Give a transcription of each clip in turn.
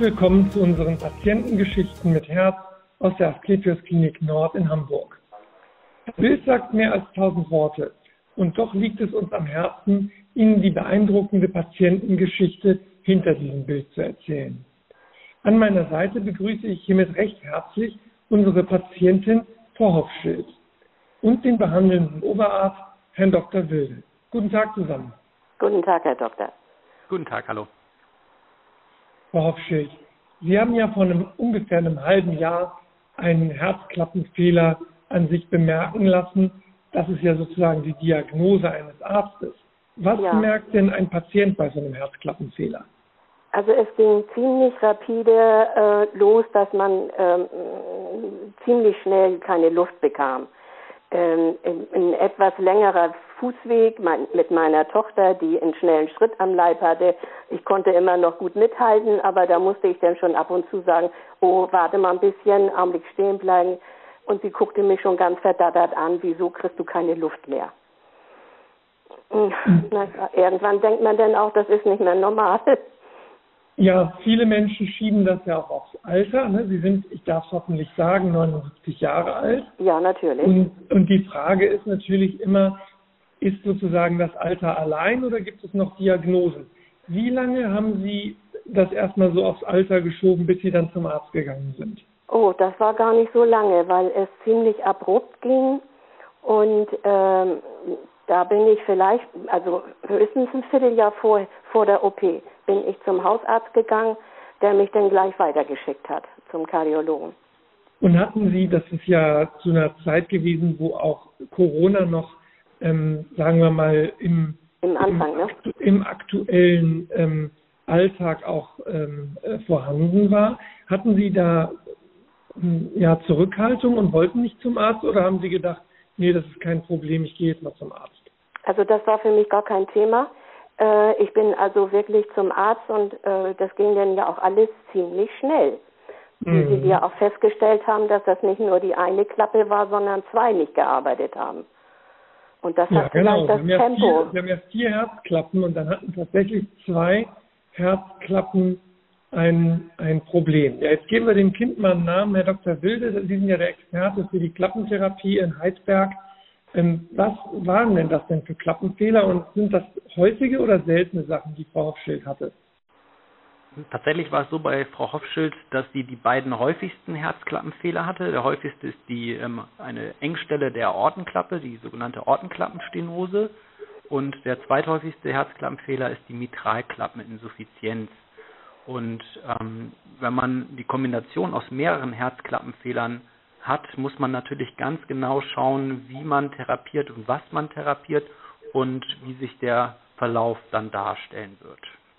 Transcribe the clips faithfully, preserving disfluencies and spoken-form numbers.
willkommen zu unseren Patientengeschichten mit Herz aus der Asklepios Klinik Nord in Hamburg. Das Bild sagt mehr als tausend Worte und doch liegt es uns am Herzen, Ihnen die beeindruckende Patientengeschichte hinter diesem Bild zu erzählen. An meiner Seite begrüße ich hiermit recht herzlich unsere Patientin Frau Hofschild und den behandelnden Oberarzt Herrn Doktor Wilde. Guten Tag zusammen. Guten Tag, Herr Doktor. Guten Tag, hallo. Frau Hofschild, Sie haben ja vor einem, ungefähr einem halben Jahr einen Herzklappenfehler an sich bemerken lassen. Das ist ja sozusagen die Diagnose eines Arztes. Was Ja. merkt denn ein Patient bei so einem Herzklappenfehler? Also es ging ziemlich rapide äh, los, dass man ähm, ziemlich schnell keine Luft bekam. Ähm, ein etwas längerer Fußweg mein, mit meiner Tochter, die einen schnellen Schritt am Leib hatte. Ich konnte immer noch gut mithalten, aber da musste ich dann schon ab und zu sagen, oh, warte mal ein bisschen, Augenblick stehen bleiben. Und sie guckte mich schon ganz verdattert an, wieso kriegst du keine Luft mehr? Na, irgendwann denkt man dann auch, das ist nicht mehr normal. Ja, viele Menschen schieben das ja auch aufs Alter. Ne? Sie sind, ich darf es hoffentlich sagen, neunundsiebzig Jahre alt. Ja, natürlich. Und, und die Frage ist natürlich immer, ist sozusagen das Alter allein oder gibt es noch Diagnosen? Wie lange haben Sie das erstmal so aufs Alter geschoben, bis Sie dann zum Arzt gegangen sind? Oh, das war gar nicht so lange, weil es ziemlich abrupt ging. Und ähm, da bin ich vielleicht, also höchstens ein Vierteljahr vor, vor der O P, bin ich zum Hausarzt gegangen, der mich dann gleich weitergeschickt hat zum Kardiologen. Und hatten Sie, das ist ja zu einer Zeit gewesen, wo auch Corona noch, ähm, sagen wir mal, im, Im Anfang, im, ne? aktu im aktuellen ähm, Alltag auch ähm, äh, vorhanden war, hatten Sie da ähm, ja, Zurückhaltung und wollten nicht zum Arzt oder haben Sie gedacht, nee, das ist kein Problem, ich gehe jetzt mal zum Arzt? Also das war für mich gar kein Thema. Äh, ich bin also wirklich zum Arzt und äh, das ging dann ja auch alles ziemlich schnell. Mhm. Wie Sie ja auch festgestellt haben, dass das nicht nur die eine Klappe war, sondern zwei nicht gearbeitet haben. Und das Ja, hat genau. vielleicht das wir, haben ja Tempo. vier, wir haben ja vier Herzklappen und dann hatten tatsächlich zwei Herzklappen ein, ein Problem. Ja, jetzt geben wir dem Kind mal einen Namen, Herr Doktor Wilde. Sie sind ja der Experte für die Klappentherapie in Heidelberg. Ähm, was waren denn das denn für Klappenfehler und sind das häufige oder seltene Sachen, die Frau Hofschild hatte? Tatsächlich war es so bei Frau Hofschild, dass sie die beiden häufigsten Herzklappenfehler hatte. Der häufigste ist die ähm, eine Engstelle der Aortenklappe, die sogenannte Aortenklappenstenose. Und der zweithäufigste Herzklappenfehler ist die Mitralklappeninsuffizienz. Und ähm, wenn man die Kombination aus mehreren Herzklappenfehlern hat, muss man natürlich ganz genau schauen, wie man therapiert und was man therapiert und wie sich der Verlauf dann darstellen wird.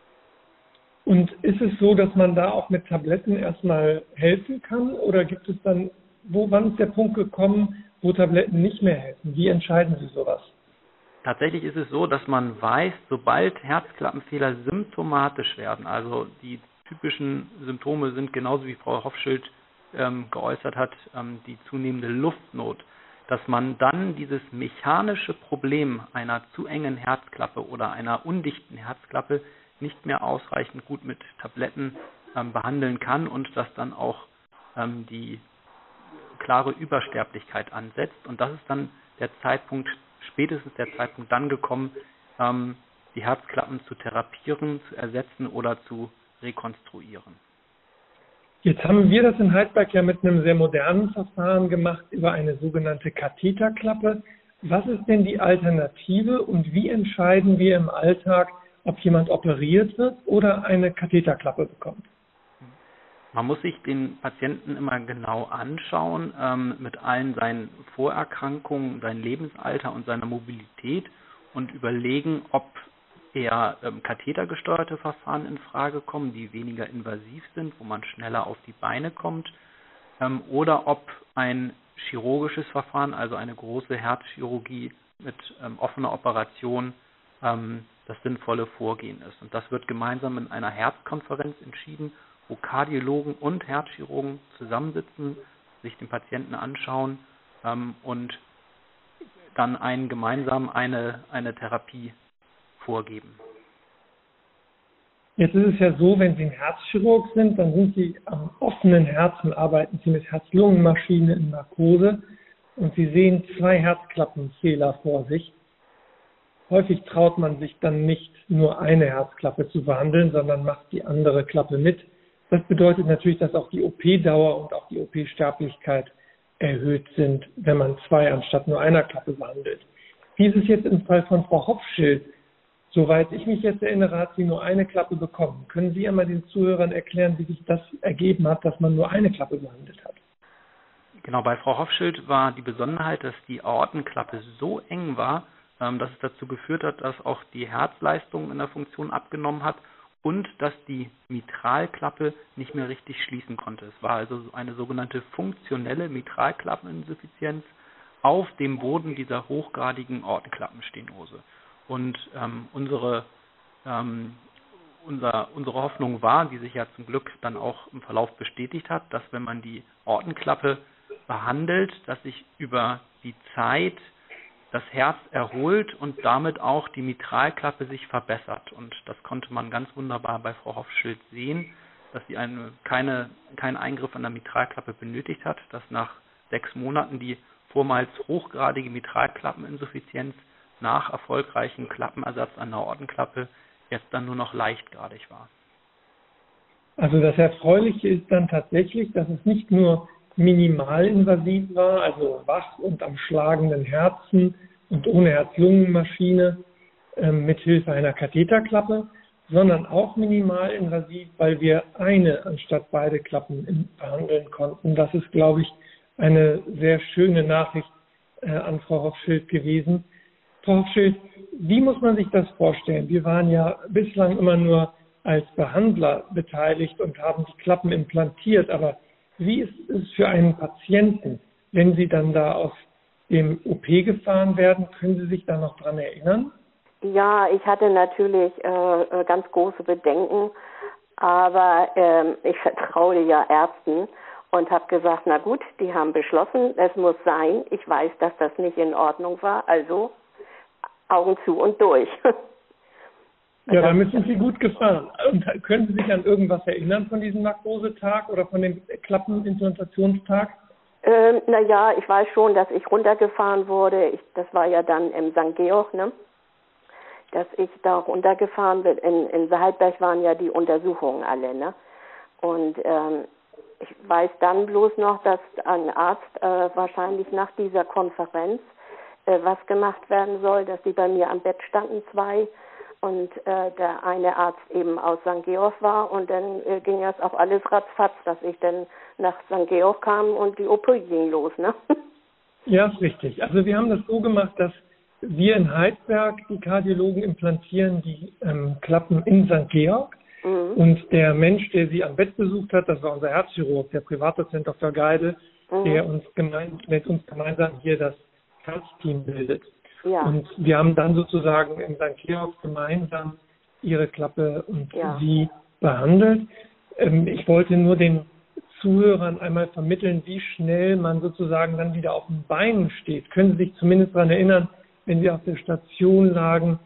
Und ist es so, dass man da auch mit Tabletten erstmal helfen kann oder gibt es dann, wo, wann ist der Punkt gekommen, wo Tabletten nicht mehr helfen? Wie entscheiden Sie sowas? Tatsächlich ist es so, dass man weiß, sobald Herzklappenfehler symptomatisch werden, also die typischen Symptome sind genauso wie Frau Hofschild ähm, geäußert hat, ähm, die zunehmende Luftnot, dass man dann dieses mechanische Problem einer zu engen Herzklappe oder einer undichten Herzklappe nicht mehr ausreichend gut mit Tabletten ähm, behandeln kann und dass dann auch ähm, die klare Übersterblichkeit ansetzt. Und das ist dann der Zeitpunkt, spätestens der Zeitpunkt dann gekommen, ähm, die Herzklappen zu therapieren, zu ersetzen oder zu rekonstruieren. Jetzt haben wir das in Heidelberg ja mit einem sehr modernen Verfahren gemacht über eine sogenannte Katheterklappe. Was ist denn die Alternative und wie entscheiden wir im Alltag, ob jemand operiert wird oder eine Katheterklappe bekommt? Man muss sich den Patienten immer genau anschauen, ähm, mit allen seinen Vorerkrankungen, seinem Lebensalter und seiner Mobilität und überlegen, ob eher ähm, kathetergesteuerte Verfahren in Frage kommen, die weniger invasiv sind, wo man schneller auf die Beine kommt, ähm, oder ob ein chirurgisches Verfahren, also eine große Herzchirurgie mit ähm, offener Operation, ähm, das sinnvolle Vorgehen ist. Und das wird gemeinsam in einer Herzkonferenz entschieden, wo Kardiologen und Herzchirurgen zusammensitzen, sich den Patienten anschauen ähm, und dann einen gemeinsam eine, eine Therapie vorgeben. Jetzt ist es ja so, wenn Sie ein Herzchirurg sind, dann sind Sie am offenen Herzen, arbeiten Sie mit Herz-Lungen-Maschine in Narkose und Sie sehen zwei Herzklappenfehler vor sich. Häufig traut man sich dann nicht, nur eine Herzklappe zu behandeln, sondern macht die andere Klappe mit. Das bedeutet natürlich, dass auch die O P-Dauer und auch die O P-Sterblichkeit erhöht sind, wenn man zwei anstatt nur einer Klappe behandelt. Wie ist es jetzt im Fall von Frau Hopfschild? Soweit ich mich jetzt erinnere, hat sie nur eine Klappe bekommen. Können Sie einmal den Zuhörern erklären, wie sich das ergeben hat, dass man nur eine Klappe behandelt hat? Genau, bei Frau Hopfschild war die Besonderheit, dass die Aortenklappe so eng war, dass es dazu geführt hat, dass auch die Herzleistung in der Funktion abgenommen hat und dass die Mitralklappe nicht mehr richtig schließen konnte. Es war also eine sogenannte funktionelle Mitralklappeninsuffizienz auf dem Boden dieser hochgradigen Aortenklappenstenose. Und ähm, unsere, ähm, unser, unsere Hoffnung war, die sich ja zum Glück dann auch im Verlauf bestätigt hat, dass wenn man die Aortenklappe behandelt, dass sich über die Zeit das Herz erholt und damit auch die Mitralklappe sich verbessert. Und das konnte man ganz wunderbar bei Frau Hopfschild sehen, dass sie eine, keine, keinen Eingriff an der Mitralklappe benötigt hat, dass nach sechs Monaten die vormals hochgradige Mitralklappeninsuffizienz nach erfolgreichem Klappenersatz an der Aortenklappe jetzt dann nur noch leichtgradig war. Also das Erfreuliche ist dann tatsächlich, dass es nicht nur minimalinvasiv war, also wach und am schlagenden Herzen und ohne Herz-Lungen-Maschine äh, mithilfe einer Katheterklappe, sondern auch minimalinvasiv, weil wir eine anstatt beide Klappen behandeln konnten. Das ist, glaube ich, eine sehr schöne Nachricht äh, an Frau Hopfschild gewesen. Frau Hopfschild, wie muss man sich das vorstellen? Wir waren ja bislang immer nur als Behandler beteiligt und haben die Klappen implantiert, aber wie ist es für einen Patienten, wenn Sie dann da aus dem O P gefahren werden? Können Sie sich da noch dran erinnern? Ja, ich hatte natürlich äh, ganz große Bedenken, aber äh, ich vertraue ja Ärzten und habe gesagt, na gut, die haben beschlossen, es muss sein. Ich weiß, dass das nicht in Ordnung war, also Augen zu und durch. Ja, damit sind Sie gut gefahren. Und können Sie sich an irgendwas erinnern von diesem Narkosetag oder von dem Klappenimplantationsttag? Ähm, naja, ich weiß schon, dass ich runtergefahren wurde. Ich, das war ja dann im Sankt Georg, ne? Dass ich da runtergefahren bin. In, in Heidberg waren ja die Untersuchungen alle, ne? Und ähm, ich weiß dann bloß noch, dass ein Arzt äh, wahrscheinlich nach dieser Konferenz äh, was gemacht werden soll, dass die bei mir am Bett standen, zwei, und äh, der eine Arzt eben aus Sankt Georg war, und dann äh, ging das auch alles ratzfatz, dass ich dann nach Sankt Georg kam und die O P ging los, ne? Ja, ist richtig. Also wir haben das so gemacht, dass wir in Heidberg, die Kardiologen, implantieren die ähm, Klappen in Sankt Georg. Mhm. Und der Mensch, der sie am Bett besucht hat, das war unser Herzchirurg, der Privatdozent Doktor Geidel, mhm. der uns gemein, mit uns gemeinsam hier das Herzteam bildet. Ja. Und wir haben dann sozusagen in Sankt Georg gemeinsam ihre Klappe und ja. sie behandelt. Ähm, ich wollte nur den Zuhörern einmal vermitteln, wie schnell man sozusagen dann wieder auf den Beinen steht. Können Sie sich zumindest daran erinnern, wenn Sie auf der Station lagen,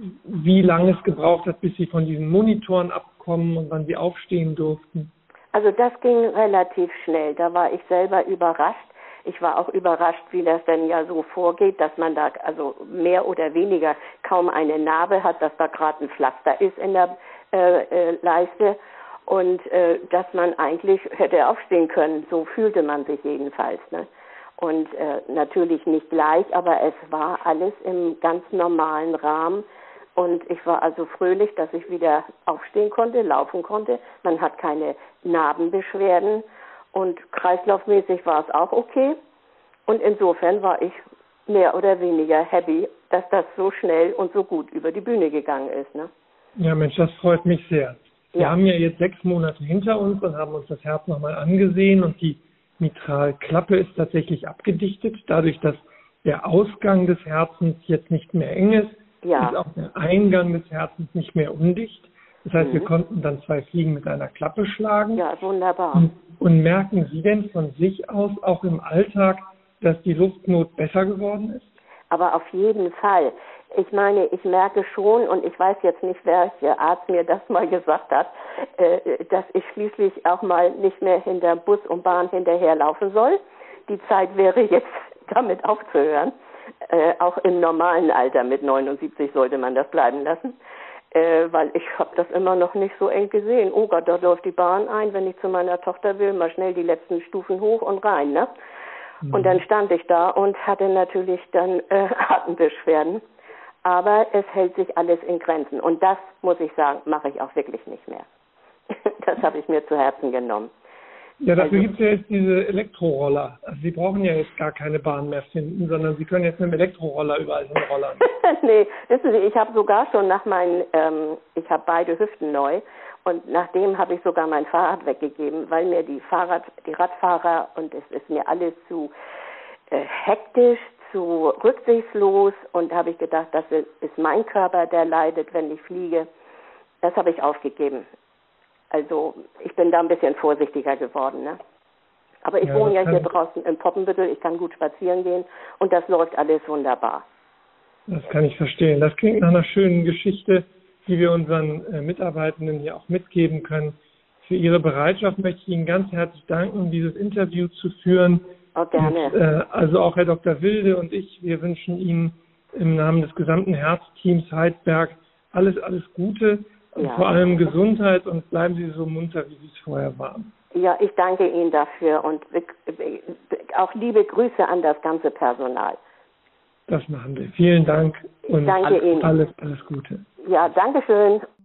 wie lange es gebraucht hat, bis Sie von diesen Monitoren abkommen und wann Sie aufstehen durften? Also das ging relativ schnell. Da war ich selber überrascht. Ich war auch überrascht, wie das denn ja so vorgeht, dass man da also mehr oder weniger kaum eine Narbe hat, dass da gerade ein Pflaster ist in der äh, äh, Leiste und äh, dass man eigentlich hätte aufstehen können. So fühlte man sich jedenfalls, ne? Und äh, natürlich nicht gleich, aber es war alles im ganz normalen Rahmen. Und ich war also fröhlich, dass ich wieder aufstehen konnte, laufen konnte. Man hat keine Narbenbeschwerden und kreislaufmäßig war es auch okay. Und insofern war ich mehr oder weniger happy, dass das so schnell und so gut über die Bühne gegangen ist, ne? Ja, Mensch, das freut mich sehr. Wir ja. haben ja jetzt sechs Monate hinter uns und haben uns das Herz nochmal angesehen und die Mitralklappe ist tatsächlich abgedichtet, dadurch, dass der Ausgang des Herzens jetzt nicht mehr eng ist, ja. ist auch der Eingang des Herzens nicht mehr undicht. Das heißt, mhm. wir konnten dann zwei Fliegen mit einer Klappe schlagen. Ja, wunderbar. Und, und merken Sie denn von sich aus auch im Alltag, dass die Luftnot besser geworden ist? Aber auf jeden Fall. Ich meine, ich merke schon, und ich weiß jetzt nicht, welcher Arzt mir das mal gesagt hat, äh, dass ich schließlich auch mal nicht mehr hinter Bus und Bahn hinterherlaufen soll. Die Zeit wäre jetzt damit aufzuhören. Äh, auch im normalen Alter mit neunundsiebzig sollte man das bleiben lassen. Äh, weil ich habe das immer noch nicht so eng gesehen. Oh Gott, da läuft die Bahn ein, wenn ich zu meiner Tochter will, mal schnell die letzten Stufen hoch und rein, ne? Mhm. Und dann stand ich da und hatte natürlich dann äh, Atembeschwerden. Aber es hält sich alles in Grenzen. Und das, muss ich sagen, mache ich auch wirklich nicht mehr. Das habe ich mir zu Herzen genommen. Ja, dafür also, gibt es ja jetzt diese Elektroroller. Also Sie brauchen ja jetzt gar keine Bahn mehr finden, sondern Sie können jetzt mit dem Elektroroller überall hinrollern. Nee, wissen Sie, ich habe sogar schon nach meinen, ähm, ich habe beide Hüften neu und nachdem habe ich sogar mein Fahrrad weggegeben, weil mir die Fahrrad, die Radfahrer und es ist mir alles zu äh, hektisch, zu rücksichtslos und da habe ich gedacht, das ist mein Körper, der leidet, wenn ich fliege. Das habe ich aufgegeben. Also ich bin da ein bisschen vorsichtiger geworden, ne? Aber ich ja, wohne ja hier draußen im Poppenbüttel, ich kann gut spazieren gehen und das läuft alles wunderbar. Das kann ich verstehen. Das klingt nach einer schönen Geschichte, die wir unseren äh, Mitarbeitenden hier auch mitgeben können. Für Ihre Bereitschaft möchte ich Ihnen ganz herzlich danken, um dieses Interview zu führen. Oh, gerne. Und, äh, also auch Herr Doktor Wilde und ich, wir wünschen Ihnen im Namen des gesamten Herzteams Heidberg alles, alles Gute. Ja. Vor allem Gesundheit und bleiben Sie so munter, wie Sie es vorher waren. Ja, ich danke Ihnen dafür und auch liebe Grüße an das ganze Personal. Das machen wir. Vielen Dank und danke alles, Ihnen. alles, alles Gute. Ja, danke schön.